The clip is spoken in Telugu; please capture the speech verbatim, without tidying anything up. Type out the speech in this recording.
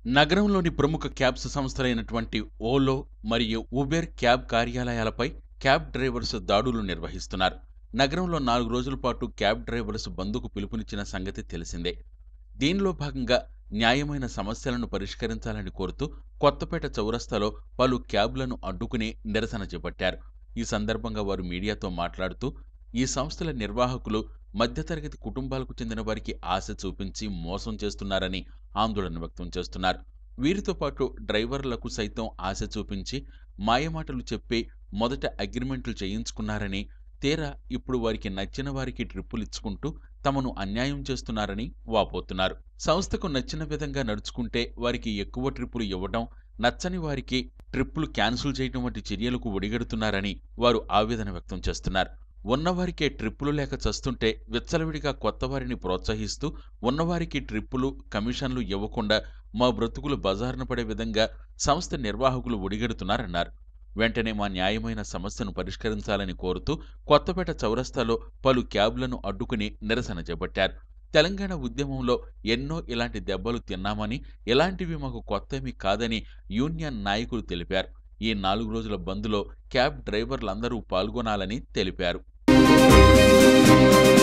నగరంలోని ప్రముఖ క్యాబ్స్ సంస్థలైనటువంటి ఓలో మరియు ఉబెర్ క్యాబ్ కార్యాలయాలపై క్యాబ్ డ్రైవర్స్ దాడులు నిర్వహిస్తున్నారు. నగరంలో నాలుగు రోజుల పాటు క్యాబ్ డ్రైవర్స్ బంద్‌కు పిలుపునిచ్చిన సంగతి తెలిసిందే. దీనిలో భాగంగా న్యాయమైన సమస్యలను పరిష్కరించాలని కోరుతూ కొత్తపేట చౌరస్తాలో పలు క్యాబ్‌లను అడ్డుకుని నిరసన చేపట్టారు. ఈ సందర్భంగా వారు మీడియాతో మాట్లాడుతూ, ఈ సంస్థల నిర్వాహకులు మధ్యతరగతి కుటుంబాలకు చెందిన వారికి ఆశ చూపించి మోసం చేస్తున్నారని ఆందోళన వ్యక్తం చేస్తున్నారు. వీరితో పాటు డ్రైవర్లకు సైతం ఆశ చూపించి మాయమాటలు చెప్పి మొదట అగ్రిమెంట్లు చేయించుకున్నారని, తీరా ఇప్పుడు వారికి నచ్చిన వారికి ట్రిప్పులిచ్చుకుంటూ తమను అన్యాయం చేస్తున్నారని వాపోతున్నారు. సంస్థకు నచ్చిన విధంగా నడుచుకుంటే వారికి ఎక్కువ ట్రిప్పులు ఇవ్వడం, నచ్చని వారికి ట్రిప్పులు క్యాన్సిల్ చేయడం వంటి చర్యలకు ఒడిగడుతున్నారని వారు ఆవేదన వ్యక్తం చేస్తున్నారు. ఉన్నవారికే ట్రిప్పులు లేక చస్తుంటే విచ్చలవిడిగా కొత్తవారిని ప్రోత్సహిస్తూ ఉన్నవారికి ట్రిప్పులు, కమిషన్లు ఇవ్వకుండా మా బ్రతుకులు బజారున పడే విధంగా సంస్థ నిర్వాహకులు ఒడిగడుతున్నారన్నారు. వెంటనే మా న్యాయమైన సమస్యను పరిష్కరించాలని కోరుతూ కొత్తపేట చౌరస్తాలో పలు క్యాబ్లను అడ్డుకుని నిరసన చేపట్టారు. తెలంగాణ ఉద్యమంలో ఎన్నో ఇలాంటి దెబ్బలు తిన్నామని, ఇలాంటివి మాకు కొత్తేమీ కాదని యూనియన్ నాయకులు తెలిపారు. ఈ నాలుగు రోజుల బంద్‌లో క్యాబ్ డ్రైవర్లందరూ పాల్గొనాలని తెలిపారు.